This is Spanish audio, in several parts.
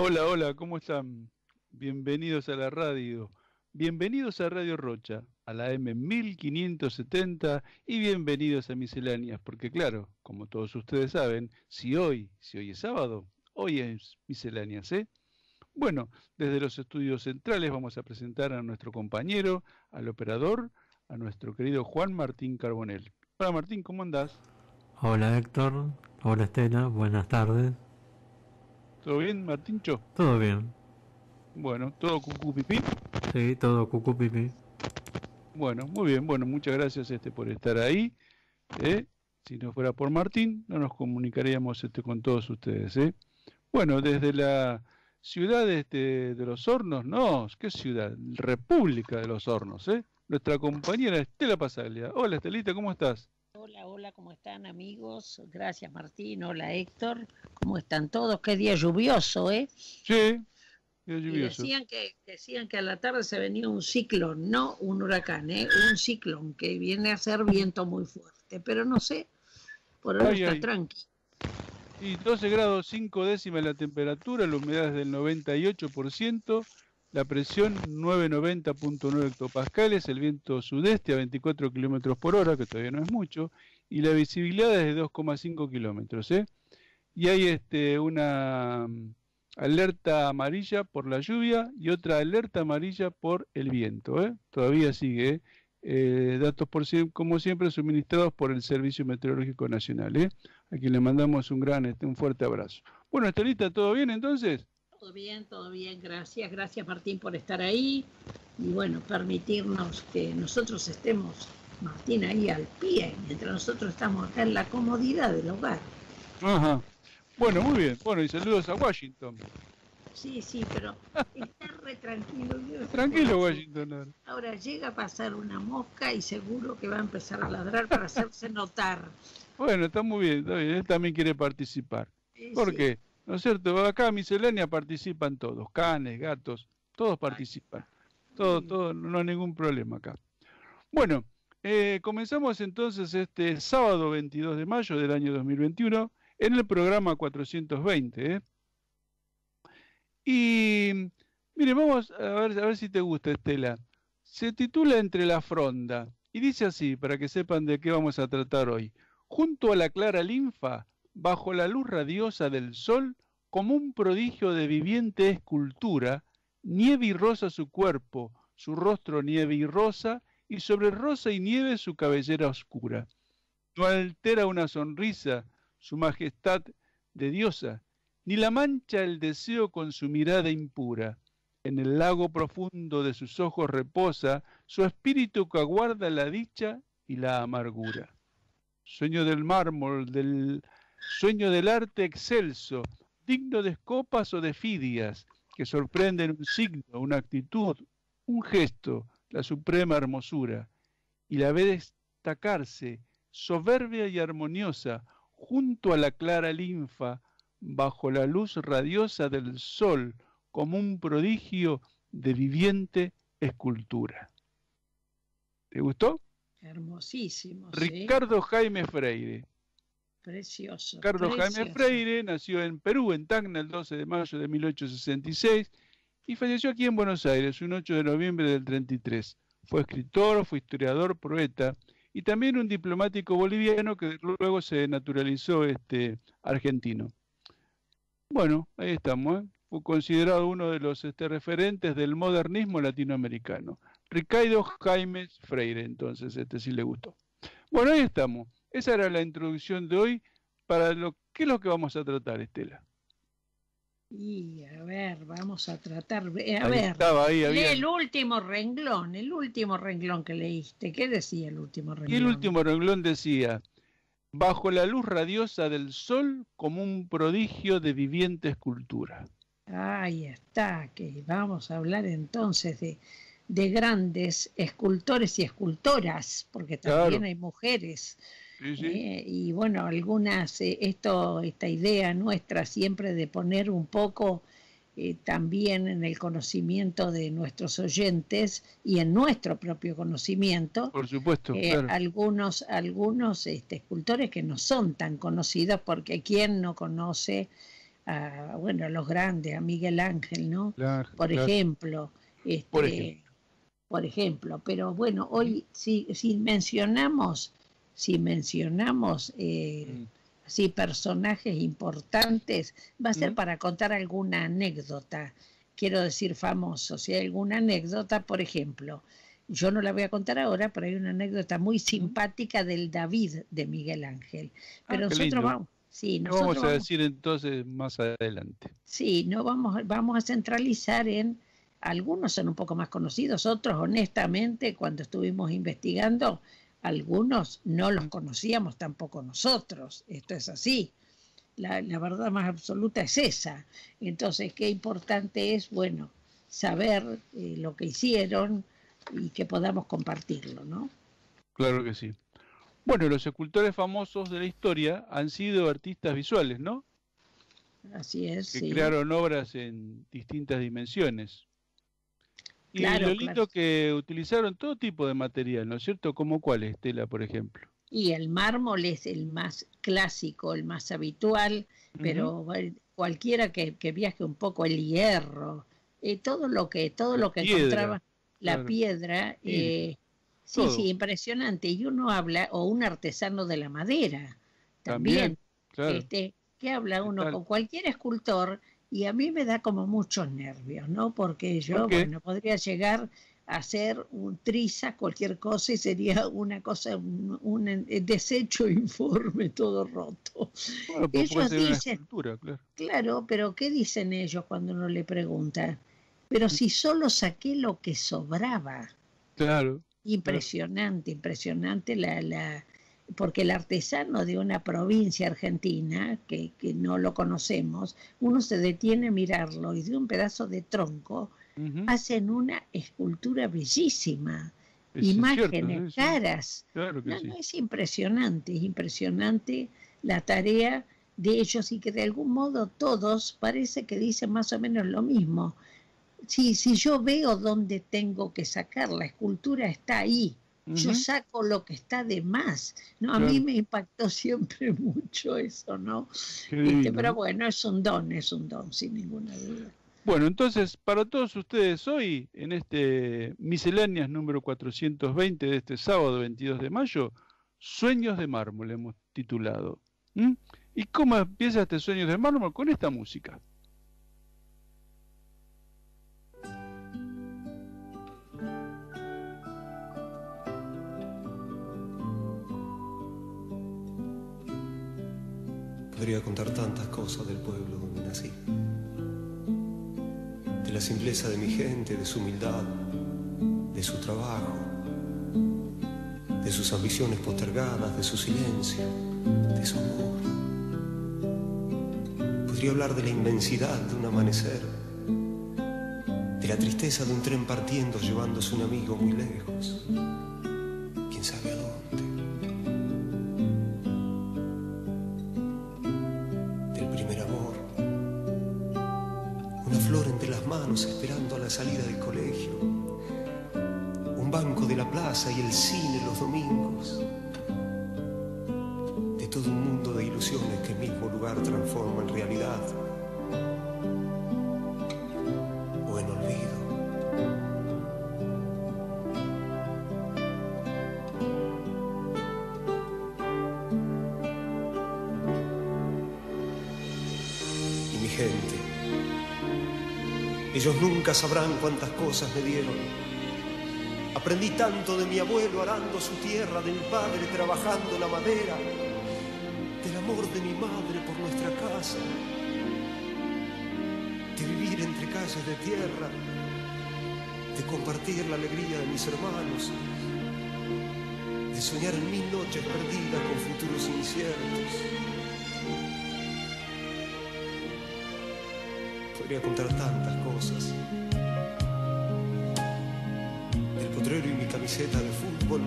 Hola, hola, ¿cómo están? Bienvenidos a la radio. Bienvenidos a Radio Rocha, a la M1570 y bienvenidos a Misceláneas, porque claro, como todos ustedes saben, si hoy es sábado, hoy es Misceláneas, ¿eh? Bueno, desde los estudios centrales vamos a presentar a nuestro compañero, al operador, a nuestro querido Juan Martín Carbonell. Hola Martín, ¿cómo andás? Hola Héctor, hola Estela, buenas tardes. ¿Todo bien, Martíncho? ¿Todo bien? Bueno, ¿todo cucú pipí? Sí, todo cucú pipi. Bueno, muy bien, bueno, muchas gracias por estar ahí. ¿eh? Si no fuera por Martín, no nos comunicaríamos con todos ustedes. Bueno, desde la ciudad de Los Hornos, no, ¿qué ciudad? República de Los Hornos, nuestra compañera Estela Pasaglia. Hola Estelita, ¿cómo estás? Hola, hola, ¿cómo están amigos? Gracias Martín, hola Héctor, ¿cómo están todos? Qué día lluvioso, ¿eh? Sí, día Y lluvioso. decían que a la tarde se venía un ciclón, no un huracán, un ciclón que viene a ser viento muy fuerte, pero no sé, por ahora Ay, está ay. tranqui. Y 12 grados 5 décimas la temperatura, la humedad es del 98%, la presión 990.9 hectopascales, el viento sudeste a 24 kilómetros por hora, que todavía no es mucho, y la visibilidad es de 2,5 kilómetros. Y hay una alerta amarilla por la lluvia y otra alerta amarilla por el viento. Todavía sigue. Datos como siempre suministrados por el Servicio Meteorológico Nacional. A quien le mandamos un fuerte abrazo. Bueno, Estelita, ¿todo bien entonces? Todo bien, gracias, gracias Martín por estar ahí y bueno, permitirnos que nosotros estemos, Martín, ahí al pie, mientras nosotros estamos acá en la comodidad del hogar. Ajá. Bueno, muy bien. Bueno, y saludos a Washington. Sí, pero está re tranquilo. Tranquilo, Washington. Ahora llega a pasar una mosca y seguro que va a empezar a ladrar para hacerse notar. Bueno, está muy bien, está bien. Él también quiere participar. ¿Por Sí. qué? ¿No es cierto? Acá en Miscelánea participan todos, canes, gatos, todos participan. Todo, no hay ningún problema acá. Bueno, comenzamos entonces este sábado 22 de mayo del año 2021 en el programa 420. Y mire, vamos a ver si te gusta, Estela. Se titula Entre la fronda y dice así, para que sepan de qué vamos a tratar hoy. Junto a la clara linfa, bajo la luz radiosa del sol, como un prodigio de viviente escultura, nieve y rosa su cuerpo, su rostro nieve y rosa, y sobre rosa y nieve su cabellera oscura. No altera una sonrisa su majestad de diosa, ni la mancha el deseo con su mirada impura. En el lago profundo de sus ojos reposa su espíritu que aguarda la dicha y la amargura. Sueño del mármol, sueño del arte excelso, digno de escopas o de fidias, que sorprenden un signo, una actitud, un gesto, la suprema hermosura, y la ve destacarse, soberbia y armoniosa, junto a la clara linfa, bajo la luz radiosa del sol, como un prodigio de viviente escultura. ¿Te gustó? Hermosísimo, sí. Ricardo Jaime Freire. Precioso, Ricardo Jaime precioso. Freire nació en Perú, en Tacna, el 12 de mayo de 1866 y falleció aquí en Buenos Aires, un 8 de noviembre del 33. Fue escritor, fue historiador, poeta y también un diplomático boliviano que luego se naturalizó argentino. Bueno, ahí estamos. Fue considerado uno de los referentes del modernismo latinoamericano. Ricardo Jaime Freire, entonces, sí le gustó. Bueno, ahí estamos. Esa era la introducción de hoy para ¿qué es lo que vamos a tratar, Estela? Y a ver, vamos a tratar, Ahí estaba, lee había... el último renglón que leíste. ¿Qué decía el último renglón? Y el último renglón decía, bajo la luz radiosa del sol como un prodigio de viviente escultura. Ahí está, que vamos a hablar entonces de grandes escultores y escultoras, porque también hay mujeres. Sí. Y bueno, algunas, esta idea nuestra siempre de poner un poco también en el conocimiento de nuestros oyentes y en nuestro propio conocimiento, por supuesto, claro. algunos escultores que no son tan conocidos, porque ¿quién no conoce bueno, a los grandes, a Miguel Ángel, ¿no? Claro, Por claro. ejemplo, Por ejemplo. por ejemplo, pero bueno, hoy si mencionamos, Mm, así personajes importantes, va a ser mm, para contar alguna anécdota, quiero decir famosos, si hay alguna anécdota, por ejemplo, yo no la voy a contar ahora, pero hay una anécdota muy mm. simpática del David de Miguel Ángel, Ah, pero qué nosotros lindo. vamos, sí, ¿Qué vamos nosotros a vamos. decir entonces más adelante? Sí, no vamos a centralizar en, algunos son un poco más conocidos, otros honestamente cuando estuvimos investigando, algunos no los Mm, conocíamos tampoco nosotros, esto es así, la verdad más absoluta es esa. Entonces, qué importante es, bueno, saber lo que hicieron y que podamos compartirlo, ¿no? claro que sí. Bueno, los escultores famosos de la historia han sido artistas visuales, ¿no? Así es, Que sí, crearon obras en distintas dimensiones. Y lo claro, claro. lindo que utilizaron todo tipo de material, ¿no es cierto? ¿Como cuál, Estela, por ejemplo? Y el mármol es el más clásico, el más habitual, Ujú. pero bueno, cualquiera que viaje un poco, el hierro, todo La lo que piedra, encontraba, la claro. piedra, Vidrio, sí, sí, todo. impresionante. Y uno habla, o un artesano de la madera, también, También, claro. que habla uno Metal. con cualquier escultor, y a mí me da como muchos nervios, ¿no? Porque ¿Por yo, qué? bueno, podría llegar hacer un triza, cualquier cosa, y sería una cosa, un desecho informe, todo roto. Bueno, pues puede Ellos ser una dicen, escultura, claro. claro, pero ¿qué dicen ellos cuando uno le pregunta? Pero Mm, si solo saqué lo que sobraba. claro, claro. Impresionante, impresionante porque el artesano de una provincia argentina, que no lo conocemos, uno se detiene a mirarlo y de un pedazo de tronco Ujú. hacen una escultura bellísima, Es cierto, imágenes, sí, sí. caras. Claro que No, no, sí. es impresionante la tarea de ellos y que de algún modo todos parece que dicen más o menos lo mismo. Si yo veo dónde tengo que sacar, la escultura está ahí. Yo Ujú. saco lo que está de más. No, a mí Claro. me impactó siempre mucho eso, ¿no? Qué divino, Pero ¿no? bueno, es un don, sin ninguna duda. Bueno, entonces, para todos ustedes hoy, en este Misceláneas número 420 de este sábado 22 de mayo, Sueños de Mármol hemos titulado. ¿Mm? ¿Y cómo empieza este Sueños de Mármol? Con esta música. Podría contar tantas cosas del pueblo donde nací, de la simpleza de mi gente, de su humildad, de su trabajo, de sus ambiciones postergadas, de su silencio, de su amor. Podría hablar de la inmensidad de un amanecer, de la tristeza de un tren partiendo llevándose un amigo muy lejos, quién sabe a dónde, del primer amor, una flor entre las manos esperando a la salida del colegio, un banco de la plaza y el cine los domingos, de todo un mundo de ilusiones que el mismo lugar transforma en realidad o en olvido. Y mi gente, ellos nunca sabrán cuántas cosas me dieron. Aprendí tanto de mi abuelo arando su tierra, de mi padre trabajando la madera, del amor de mi madre por nuestra casa, de vivir entre calles de tierra, de compartir la alegría de mis hermanos, de soñar en 1000 noches perdidas con futuros inciertos. Podría contar tantas cosas. El potrero y mi camiseta de fútbol,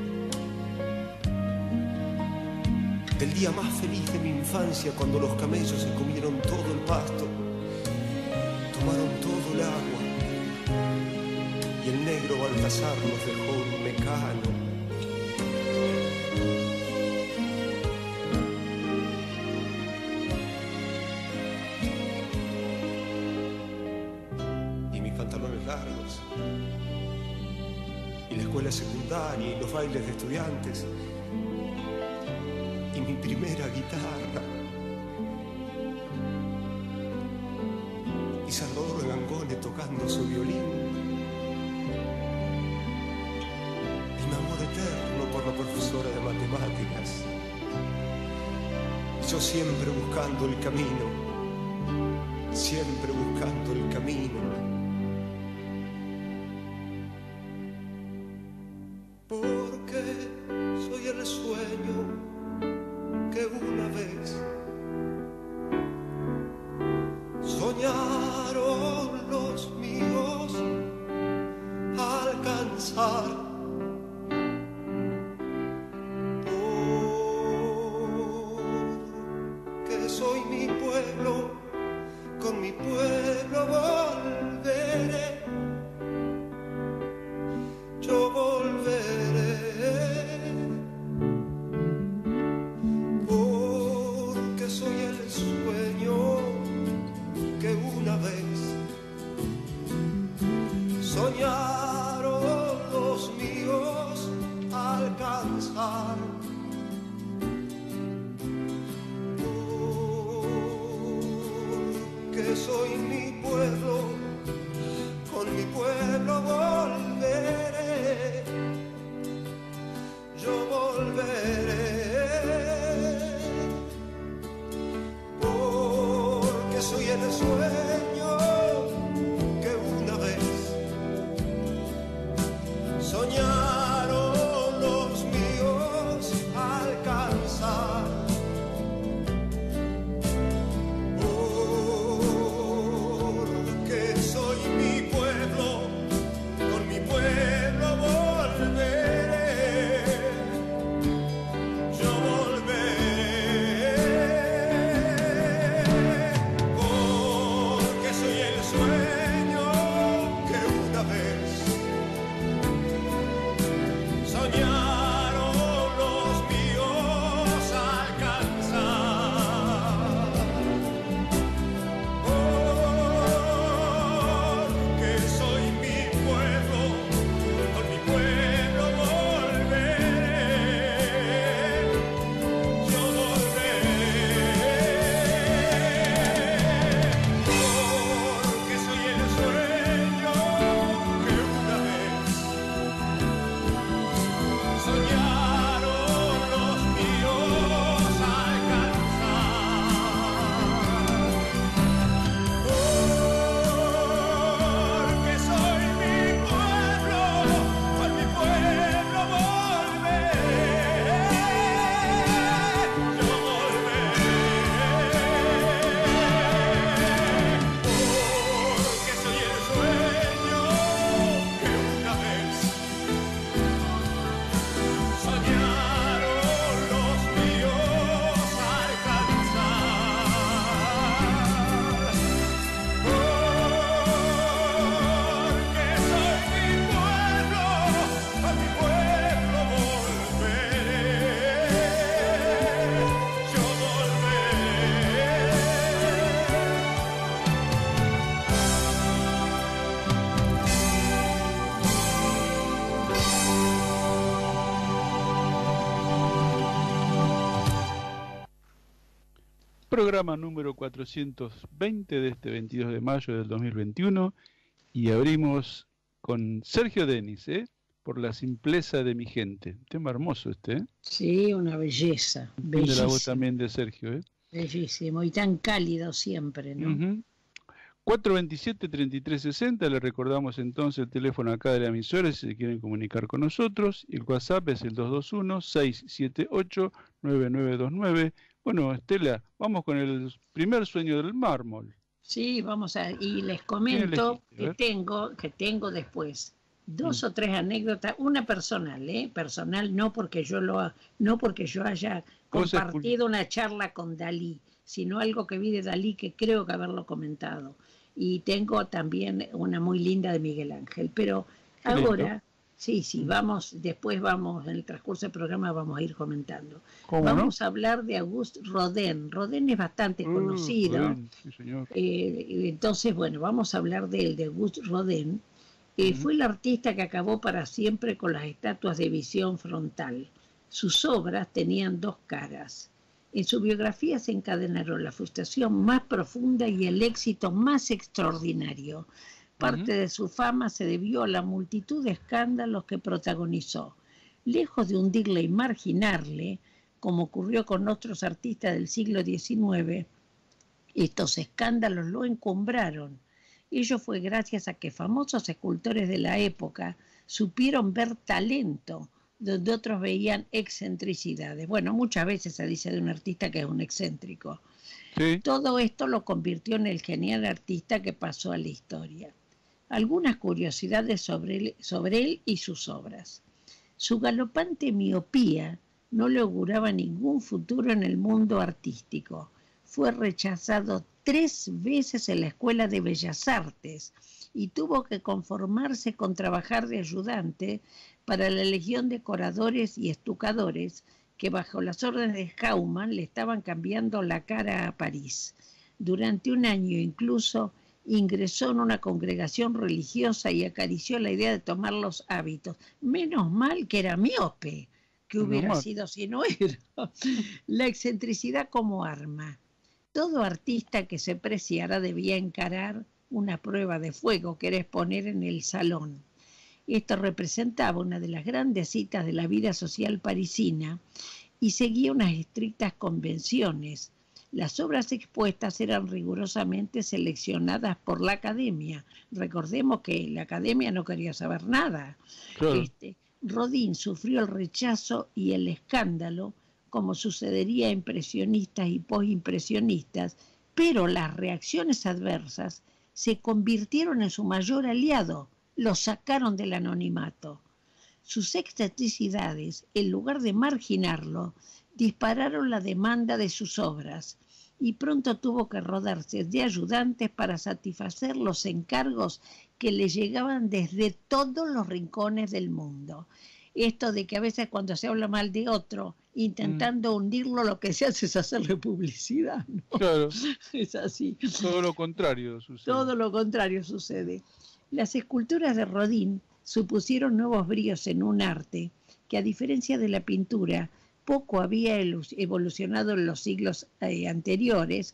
del día más feliz de mi infancia cuando los camellos se comieron todo el pasto, tomaron todo el agua y el negro Baltasar nos dejó un mecano. y la escuela secundaria y los bailes de estudiantes y mi primera guitarra y Salvador Gangone tocando su violín y mi amor eterno por la profesora de matemáticas. Yo siempre buscando el camino, siempre buscando el camino. Porque soy el sueño que una vez soñaron los míos alcanzar. Porque soy mi pueblo, con mi pueblo volveré. Yo volveré, porque soy el sueño que una vez soñaron los míos alcanzar. Porque soy mi pueblo, con mi pueblo volveré. Yo volveré, porque soy el sueño que una vez soñaron los míos alcanzar. Porque soy mi pueblo, con mi pueblo volveré. Yo volveré, porque soy el sueño que una vez soñaron los míos alcanzar. Porque soy mi pueblo, con mi pueblo volveré. Yo volveré, porque soy el sueño que una vez soñaron los míos alcanzar. Porque soy mi pueblo, con mi pueblo volveré. Yo volveré, porque soy el sueño que una vez soñaron los míos alcanzar. Porque soy mi pueblo, a mi pueblo volveré. Yo volveré. Programa número 420 de este 22 de mayo del 2021 y abrimos con Sergio Denis, por la simpleza de mi gente. Tema hermoso este, Sí, una belleza, de la voz bellísimo, también de Sergio, bellísimo y tan cálido siempre, ¿no? Ujú. 427-3360, le recordamos entonces el teléfono acá de la emisora si se quieren comunicar con nosotros, y el WhatsApp es el 221-678-9929. Bueno, Estela, vamos con el primer sueño del mármol. Sí, y les ¿Quién comento elegiste? A que ver. tengo después dos o tres anécdotas, una personal, personal no porque yo haya Vos escu- compartido una charla con Dalí, sino algo que vi de Dalí que creo que haberlo comentado. Y tengo también una muy linda de Miguel Ángel, pero Qué lindo. ahora sí, después vamos, en el transcurso del programa vamos a ir comentando. ¿Cómo Vamos a hablar de Auguste Rodin. Rodin es bastante no? conocido. Rodin, sí, señor. Entonces, bueno, vamos a hablar de Auguste Rodin, Fue el artista que acabó para siempre con las estatuas de visión frontal. Sus obras tenían dos caras. En su biografía se encadenaron la frustración más profunda y el éxito más extraordinario. Parte de su fama se debió a la multitud de escándalos que protagonizó. Lejos de hundirle y marginarle, como ocurrió con otros artistas del siglo XIX, estos escándalos lo encumbraron. Ello fue gracias a que famosos escultores de la época supieron ver talento donde otros veían excentricidades. Bueno, muchas veces se dice de un artista que es un excéntrico. Sí. Todo esto lo convirtió en el genial artista que pasó a la historia. Algunas curiosidades sobre él y sus obras. Su galopante miopía no le auguraba ningún futuro en el mundo artístico. Fue rechazado 3 veces en la Escuela de Bellas Artes y tuvo que conformarse con trabajar de ayudante para la legión de decoradores y estucadores que bajo las órdenes de Hauman le estaban cambiando la cara a París. Durante un año incluso ingresó en una congregación religiosa y acarició la idea de tomar los hábitos. Menos mal que era miope, que hubiera sido si no era. La excentricidad como arma. Todo artista que se preciara debía encarar una prueba de fuego que era exponer en el salón. Esto representaba una de las grandes citas de la vida social parisina y seguía unas estrictas convenciones. Las obras expuestas eran rigurosamente seleccionadas por la academia. Recordemos que la academia no quería saber nada. Claro. Rodin sufrió el rechazo y el escándalo, como sucedería a impresionistas y postimpresionistas, pero las reacciones adversas se convirtieron en su mayor aliado, lo sacaron del anonimato. Sus excentricidades, en lugar de marginarlo, dispararon la demanda de sus obras y pronto tuvo que rodarse de ayudantes para satisfacer los encargos que le llegaban desde todos los rincones del mundo. Esto de que a veces cuando se habla mal de otro, intentando hundirlo, lo que se hace es hacerle publicidad, ¿no? Claro. Es así. Todo lo contrario sucede. Todo lo contrario sucede. Las esculturas de Rodin supusieron nuevos bríos en un arte que, a diferencia de la pintura, poco había evolucionado en los siglos anteriores,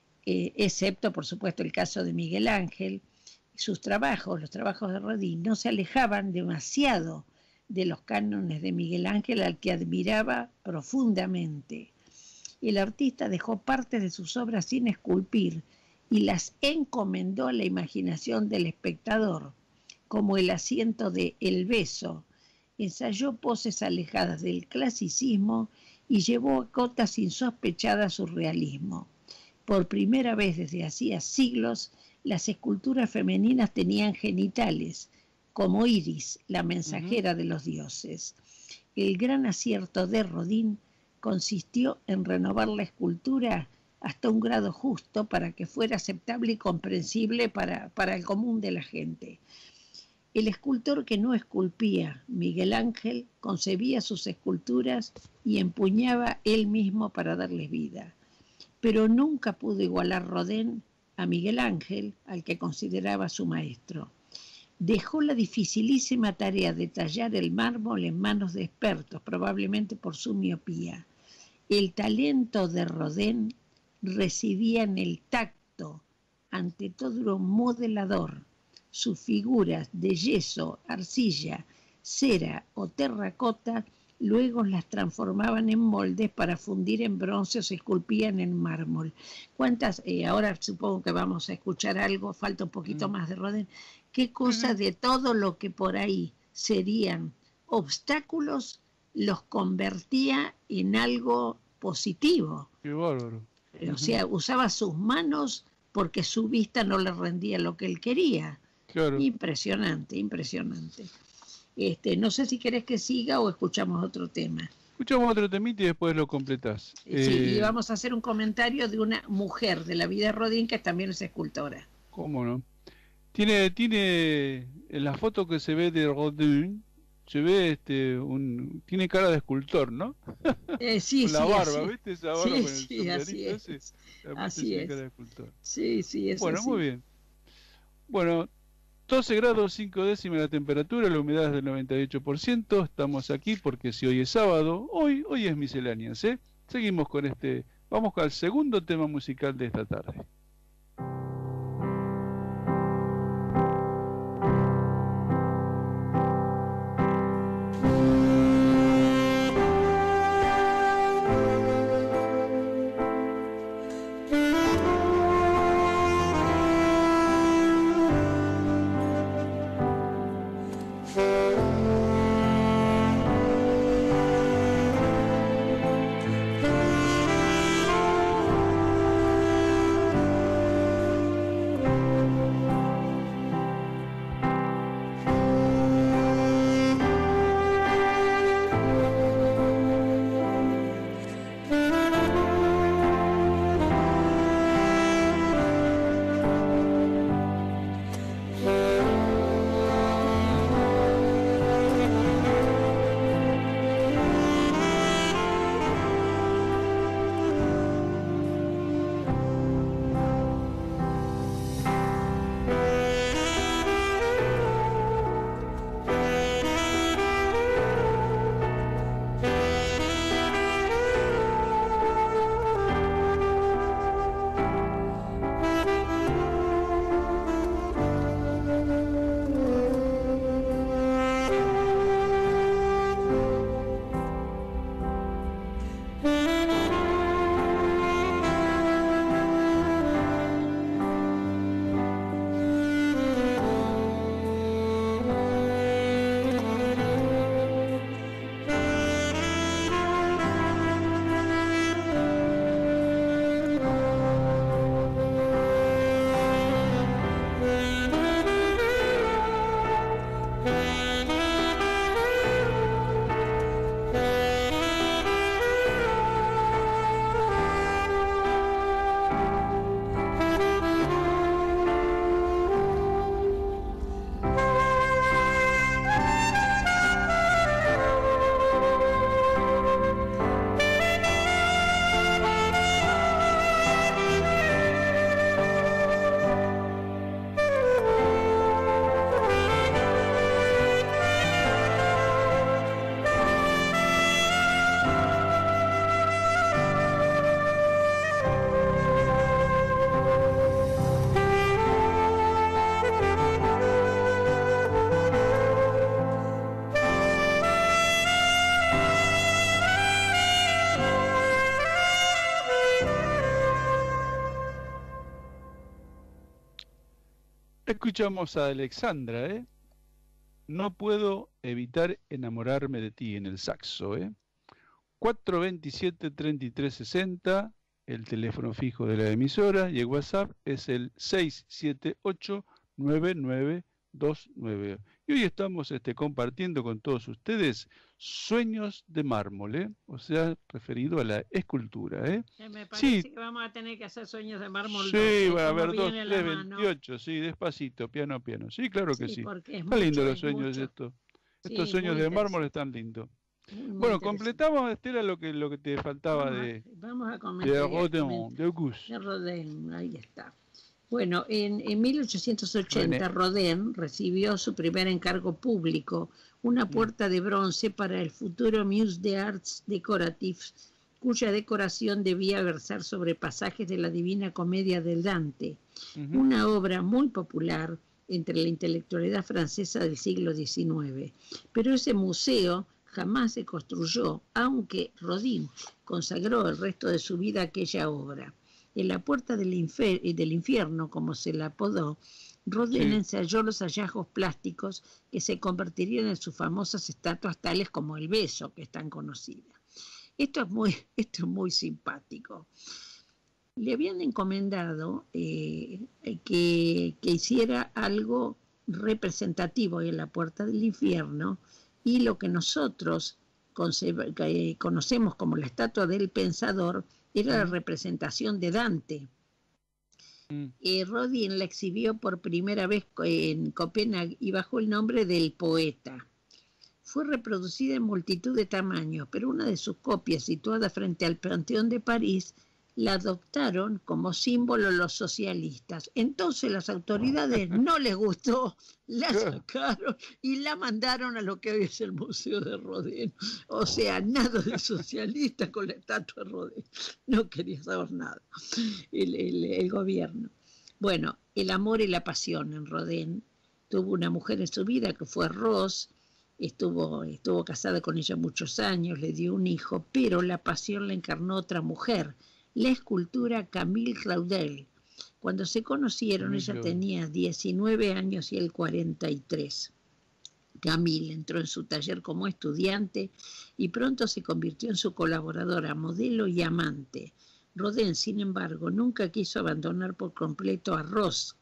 excepto, por supuesto, el caso de Miguel Ángel. Sus trabajos, los trabajos de Rodin, no se alejaban demasiado de los cánones de Miguel Ángel, al que admiraba profundamente. El artista dejó partes de sus obras sin esculpir y las encomendó a la imaginación del espectador, como el asiento de El beso. Ensayó poses alejadas del clasicismo y llevó a cotas insospechadas su realismo. Por primera vez desde hacía siglos, las esculturas femeninas tenían genitales, como Iris, la mensajera de los dioses. El gran acierto de Rodin consistió en renovar la escultura hasta un grado justo para que fuera aceptable y comprensible para el común de la gente. El escultor que no esculpía, Miguel Ángel, concebía sus esculturas y empuñaba él mismo para darles vida. Pero nunca pudo igualar Rodin a Miguel Ángel, al que consideraba su maestro. Dejó la dificilísima tarea de tallar el mármol en manos de expertos, probablemente por su miopía. El talento de Rodin residía en el tacto, ante todo era un modelador. Sus figuras de yeso, arcilla, cera o terracota luego las transformaban en moldes para fundir en bronce o se esculpían en mármol. Ahora supongo que vamos a escuchar algo, falta un poquito más de Rodin. ¿Qué cosa de todo lo que por ahí serían obstáculos los convertía en algo positivo? Qué bárbaro. O sea, usaba sus manos porque su vista no le rendía lo que él quería. Claro. Impresionante, impresionante. No sé si querés que siga o escuchamos otro tema. Escuchamos otro temita y después lo completás. Sí, y vamos a hacer un comentario de una mujer de la vida de Rodin que también es escultora. ¿Cómo no? Tiene en la foto que se ve de Rodin, se ve tiene cara de escultor, ¿no? Sí, con la barba, así. ¿viste esa barba? Sí, con el así es. Así es. Cara de escultor. Sí, es bueno, así. Muy bien. Bueno, 12 grados 5 décimas la temperatura, la humedad es del 98%. Estamos aquí porque si hoy es sábado, hoy es misceláneas, ¿eh? Seguimos con vamos al segundo tema musical de esta tarde. Escuchamos a Alexandra, ¿eh? No puedo evitar enamorarme de ti en el saxo, ¿eh? 427-3360, el teléfono fijo de la emisora, y el WhatsApp es el 678-9929. Y hoy estamos compartiendo con todos ustedes Sueños de Mármol, ¿eh? O sea, referido a la escultura, ¿eh? Me parece que vamos a tener que hacer Sueños de Mármol. Sí, va a haber 2, 3, 28, sí, despacito, piano a piano. Sí, claro que sí. Están lindos los sueños estos. Estos sueños de mármol están lindos. Bueno, completamos, Estela, lo que te faltaba vamos a comentar, de Rodin, de Auguste. De Rodin, ahí está. Bueno, en 1880 Rodin recibió su primer encargo público, una puerta de bronce para el futuro Musée des Arts Décoratifs, cuya decoración debía versar sobre pasajes de la Divina Comedia de Dante, una obra muy popular entre la intelectualidad francesa del siglo XIX. Pero ese museo jamás se construyó, aunque Rodin consagró el resto de su vida a aquella obra. En la puerta del infierno, como se la apodó, Rodin ensayó los hallazgos plásticos que se convertirían en sus famosas estatuas tales como el Beso, que es tan conocida. Esto es muy simpático. Le habían encomendado que hiciera algo representativo en la puerta del infierno, y lo que nosotros conocemos como la estatua del Pensador era la representación de Dante. Rodin la exhibió por primera vez en Copenhague y bajo el nombre del Poeta. Fue reproducida en multitud de tamaños, pero una de sus copias, situada frente al Panteón de París, la adoptaron como símbolo los socialistas. Entonces las autoridades no les gustó, la sacaron y la mandaron a lo que hoy es el Museo de Rodin. O sea, nada de socialista con la estatua de Rodin. No quería saber nada el gobierno. Bueno, el amor y la pasión en Rodin. Tuvo una mujer en su vida que fue Rose. Estuvo casada con ella muchos años, le dio un hijo, pero la pasión la encarnó otra mujer, la escultura Camille Claudel. Cuando se conocieron, ella tenía 19 años y él 43. Camille entró en su taller como estudiante y pronto se convirtió en su colaboradora, modelo y amante. Rodin, sin embargo, nunca quiso abandonar por completo a Rose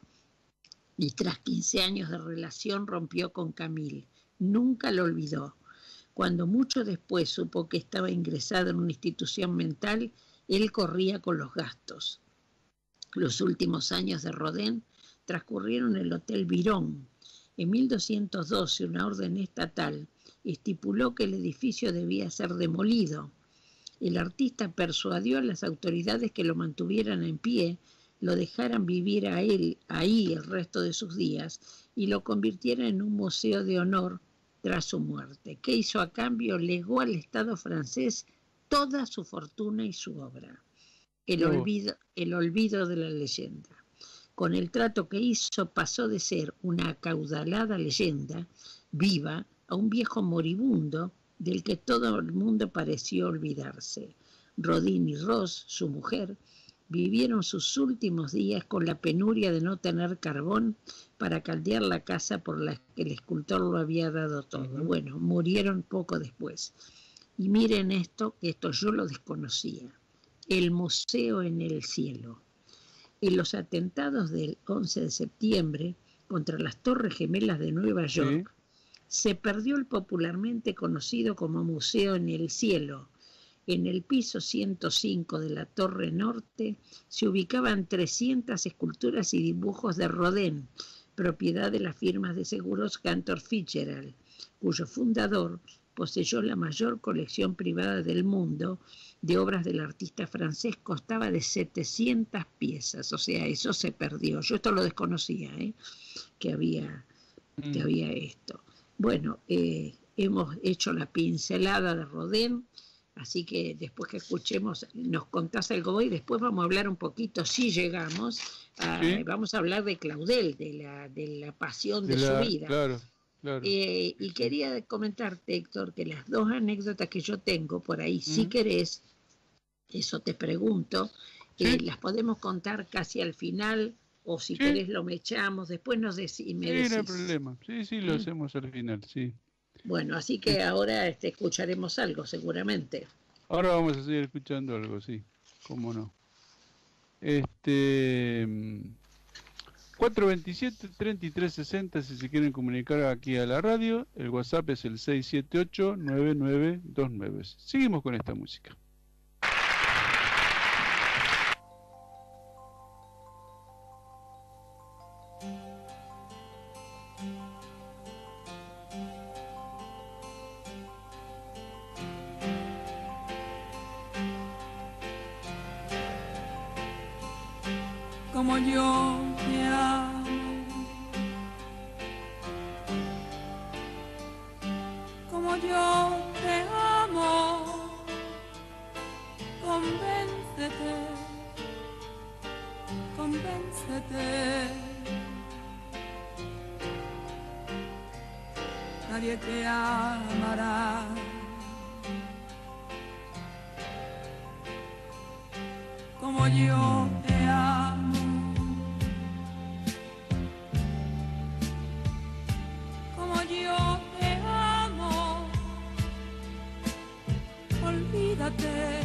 y tras 15 años de relación rompió con Camille. Nunca lo olvidó. Cuando mucho después supo que estaba ingresada en una institución mental, él corría con los gastos. Los últimos años de Rodin transcurrieron en el Hotel Virón. En 1212, una orden estatal estipuló que el edificio debía ser demolido. El artista persuadió a las autoridades que lo mantuvieran en pie, lo dejaran vivir a él ahí el resto de sus días y lo convirtieran en un museo de honor tras su muerte. ¿Qué hizo a cambio? Legó al Estado francés toda su fortuna y su obra. El olvido de la leyenda. Con el trato que hizo pasó de ser una acaudalada leyenda viva a un viejo moribundo del que todo el mundo pareció olvidarse. Rodin y Rose, su mujer, vivieron sus últimos días con la penuria de no tener carbón para caldear la casa por la que el escultor lo había dado todo. Bueno, murieron poco después. Y miren esto, que esto yo lo desconocía. El museo en el cielo. En los atentados del 11 de septiembre contra las Torres Gemelas de Nueva York, se perdió el popularmente conocido como Museo en el Cielo. En el piso 105 de la Torre Norte se ubicaban 300 esculturas y dibujos de Rodin, propiedad de las firmas de seguros Cantor Fitzgerald, cuyo fundador poseyó la mayor colección privada del mundo de obras del artista francés. Constaba de 700 piezas, o sea, eso se perdió. Yo esto lo desconocía, que había esto. Bueno, hemos hecho la pincelada de Rodin. Así que después que escuchemos, nos contás algo y después vamos a hablar un poquito, si llegamos, vamos a hablar de Claudel, de la pasión de su vida. Claro. Y quería comentarte, Héctor, que las dos anécdotas que yo tengo por ahí, si querés, eso te pregunto, las podemos contar casi al final, o si querés lo mechamos, después nos decís. No hay problema, sí, lo hacemos al final, sí. Bueno, así que ahora escucharemos algo, seguramente. Ahora vamos a seguir escuchando algo, sí, cómo no. 427-3360, si se quieren comunicar aquí a la radio. El WhatsApp es el 678-9929. Seguimos con esta música. Como yo te amo, como yo te amo, convéncete, convéncete, nadie te amará. Como yo te amo. Yo te amo, olvídate,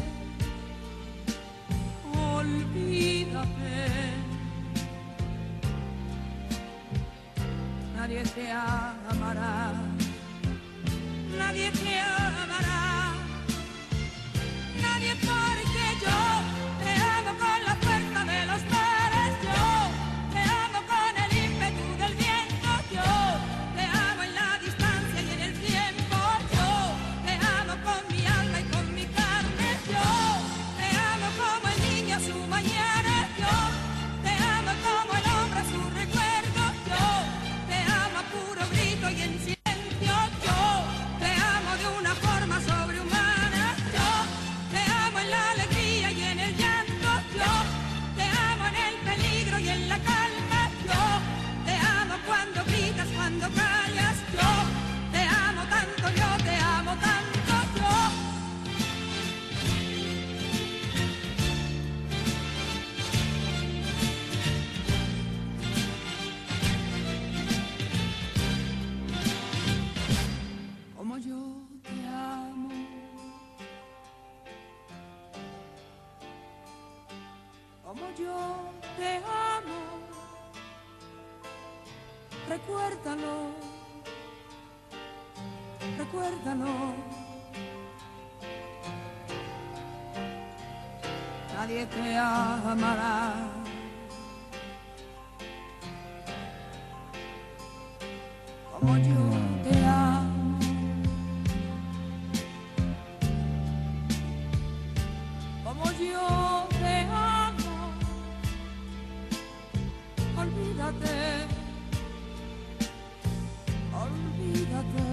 olvídate, nadie te amará, nadie te amará, nadie, porque yo te amo con la fuerza de los mares, yo te amo con el ímpetu del viento, yo te amo en la distancia y en el tiempo, yo te amo con mi alma y con mi carne, yo te amo como el niño como yo te amo. Como yo te amo, recuérdalo, recuérdalo. Nadie te amará como yo te amo. Como yo te amo, olvídate, olvídate.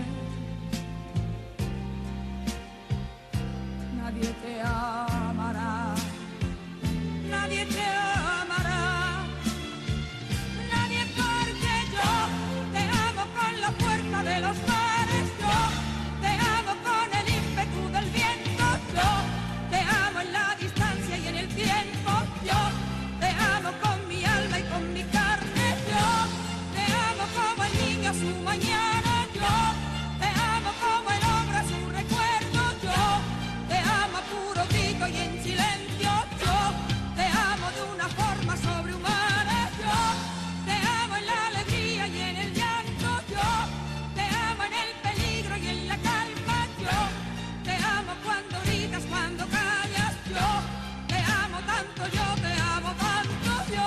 Nadie te amará, nadie te amará, nadie, porque yo te amo con la fuerza de los mares, yo te amo con el ímpetu del viento, yo te amo en la distancia y en el tiempo, yo te amo con mi alma y con mi carne, yo te amo como el niño a su mañana, yo te amo como el hombre a su recuerdo, yo te amo a puro grito y en silencio, yo te amo de una forma sobrehumana, yo te amo en la alegría y en el llanto, yo te amo en el peligro y en la calma, yo te amo cuando gritas, cuando callas, yo te amo tanto, yo te amo tanto, yo.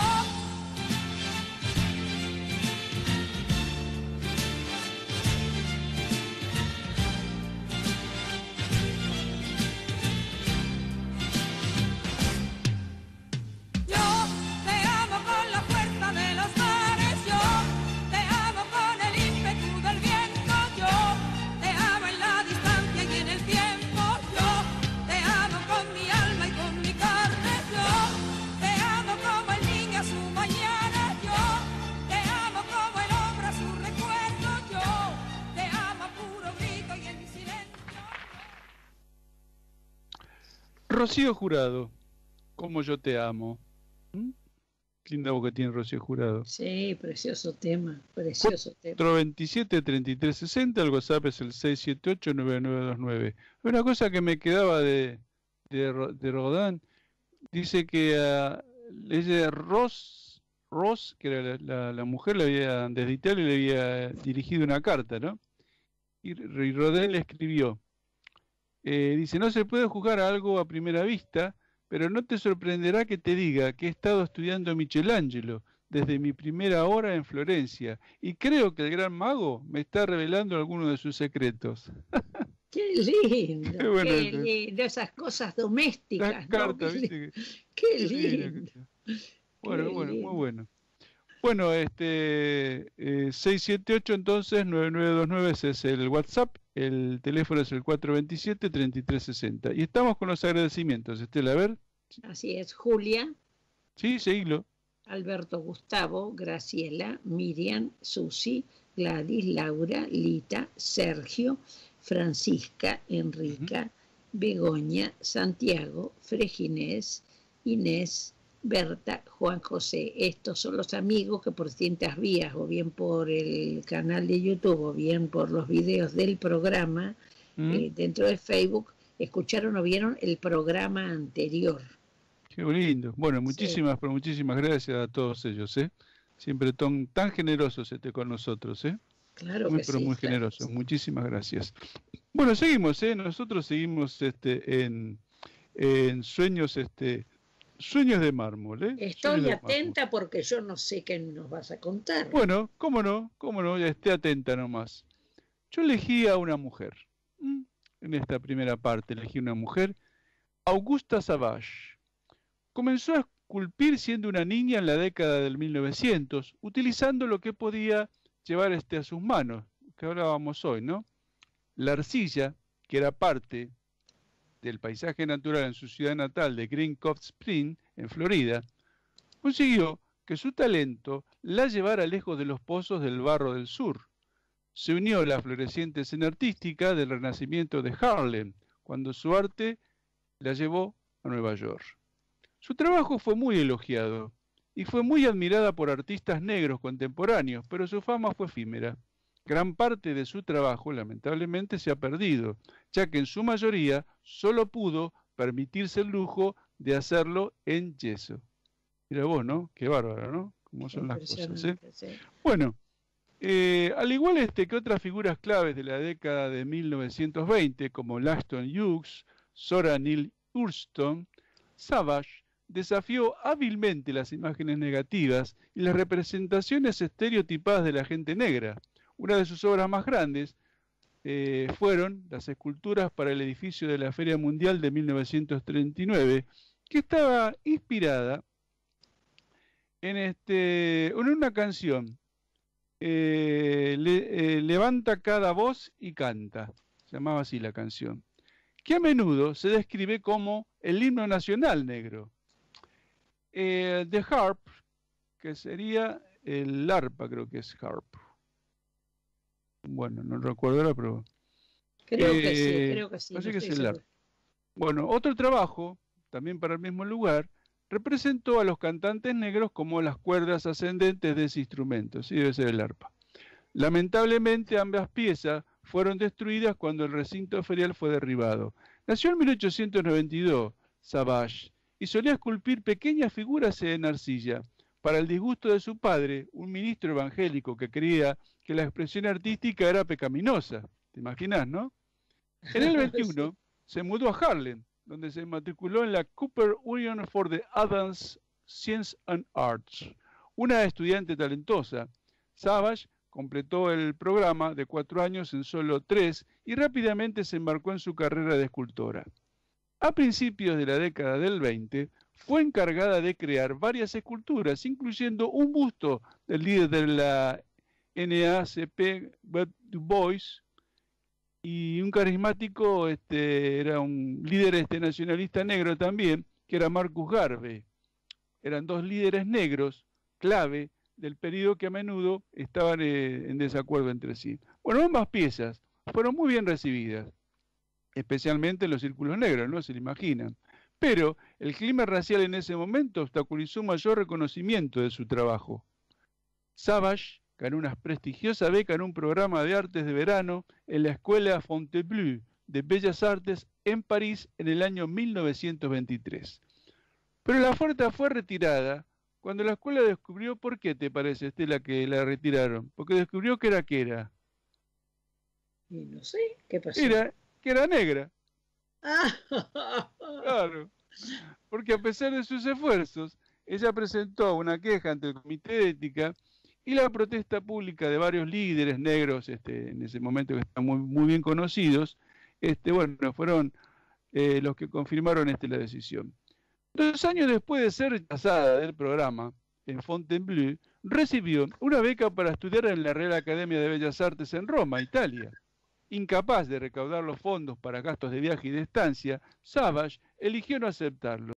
Yo te amo con la fuerza de los mares, yo te amo con el ímpetu del viento, yo te amo en la distancia y en el tiempo, yo te amo con mi alma y con mi carne, yo te amo como el niño a su mañana, yo te amo como el hombre a su recuerdo, yo te amo a puro grito y en silencio. Rocío Jurado, como yo te amo. ¿Mm? Qué linda voz que tiene Rocío Jurado. Sí, precioso tema, precioso tema. 427-3360, el WhatsApp es el 678-9929. Una cosa que me quedaba de Rodin, dice que ella, Ross, que era la mujer, desde Italia le había dirigido una carta, ¿no? Y Rodin le escribió, dice, no se puede juzgar algo a primera vista, pero no te sorprenderá que te diga que he estado estudiando a Michelangelo desde mi primera hora en Florencia, y creo que el gran mago me está revelando algunos de sus secretos. Qué lindo, Qué bueno, qué lindo, esas cosas domésticas, Las ¿no? cartas, Qué ¿viste? Qué Qué lindo. Bueno, Qué bueno, muy lindo. bueno. Bueno, 678 entonces 9929, ese es el WhatsApp, el teléfono es el 427-3360. Y estamos con los agradecimientos, Estela, a ver, Así es, Julia, sí, seguilo. Alberto, Gustavo, Graciela, Miriam, Susi, Gladys, Laura, Lita, Sergio, Francisca, Enrica, Begoña, Santiago, Freginés, Inés, Berta, Juan José. Estos son los amigos que por distintas vías, o bien por el canal de YouTube, o bien por los videos del programa, dentro de Facebook, escucharon o vieron el programa anterior. Qué lindo. Bueno, muchísimas, pero muchísimas gracias a todos ellos, ¿eh? Siempre tan generosos con nosotros, ¿eh? Claro muy, que pero sí, muy claro generosos. que sí. Muchísimas gracias. Bueno, seguimos, ¿eh? Nosotros seguimos en sueños, sueños de mármol, ¿eh? Estoy Sueños de atenta porque yo no sé qué nos vas a contar. Bueno, cómo no, ya esté atenta nomás. Yo elegí a una mujer. En esta primera parte elegí una mujer, Augusta Savage. Comenzó a esculpir siendo una niña en la década del 1900, utilizando lo que podía llevar a sus manos, que hablábamos hoy, ¿no? La arcilla, que era parte del paisaje natural en su ciudad natal de Green Cove Spring, en Florida, consiguió que su talento la llevara lejos de los pozos del barro del sur. Se unió a la floreciente escena artística del renacimiento de Harlem, cuando su arte la llevó a Nueva York. Su trabajo fue muy elogiado y fue muy admirada por artistas negros contemporáneos, pero su fama fue efímera. Gran parte de su trabajo, lamentablemente, se ha perdido, ya que en su mayoría solo pudo permitirse el lujo de hacerlo en yeso. Mira vos, ¿no? Qué bárbaro, ¿no? Cómo son las cosas, ¿eh? Sí. Bueno, al igual que otras figuras claves de la década de 1920, como Langston Hughes, Zora Neale Hurston, Savage desafió hábilmente las imágenes negativas y las representaciones estereotipadas de la gente negra. Una de sus obras más grandes fueron las esculturas para el edificio de la Feria Mundial de 1939, que estaba inspirada en una canción, Levanta cada voz y canta, se llamaba así la canción, que a menudo se describe como el himno nacional negro. The Harp, que sería el arpa, creo que es harp. Bueno, no recuerdo ahora, pero... Creo que sí. Parece que es el arpa. Bueno, otro trabajo, también para el mismo lugar, representó a los cantantes negros como las cuerdas ascendentes de ese instrumento, sí, debe ser el arpa. Lamentablemente ambas piezas fueron destruidas cuando el recinto ferial fue derribado. Nació en 1892, Savage, y solía esculpir pequeñas figuras en arcilla. Para el disgusto de su padre, un ministro evangélico que creía que la expresión artística era pecaminosa. ¿Te imaginas, no? En el 21 se mudó a Harlem, donde se matriculó en la Cooper Union for the Advanced Science and Arts. Una estudiante talentosa, Savage completó el programa de 4 años en solo 3 y rápidamente se embarcó en su carrera de escultora. A principios de la década del 20, fue encargada de crear varias esculturas, incluyendo un busto del líder de la NAACP, Bert Du Bois, y un carismático, era un líder nacionalista negro también, que era Marcus Garvey. Eran dos líderes negros clave del periodo que a menudo estaban en desacuerdo entre sí. Bueno, ambas piezas fueron muy bien recibidas, especialmente en los círculos negros, ¿no? Se lo imaginan. Pero el clima racial en ese momento obstaculizó un mayor reconocimiento de su trabajo. Savage ganó una prestigiosa beca en un programa de artes de verano en la Escuela Fontainebleau de Bellas Artes en París en el año 1923. Pero la oferta fue retirada cuando la escuela descubrió, ¿por qué te parece, Estela, que la retiraron? Porque descubrió que era. Y no sé, ¿qué pasó? Que era negra. Claro, porque a pesar de sus esfuerzos, ella presentó una queja ante el Comité de Ética y la protesta pública de varios líderes negros, en ese momento que están muy bien conocidos, fueron los que confirmaron la decisión. 2 años después de ser rechazada del programa, en Fontainebleau, recibió una beca para estudiar en la Real Academia de Bellas Artes en Roma, Italia. Incapaz de recaudar los fondos para gastos de viaje y de estancia, Savage eligió no aceptarlo.